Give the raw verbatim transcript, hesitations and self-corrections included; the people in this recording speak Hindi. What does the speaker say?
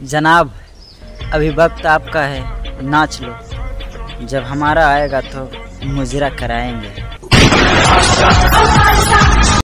जनाब, अभी वक्त आपका है, नाच लो। जब हमारा आएगा तो मुजरा कराएंगे।